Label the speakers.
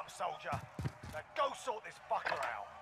Speaker 1: up, soldier. Now go sort this fucker out.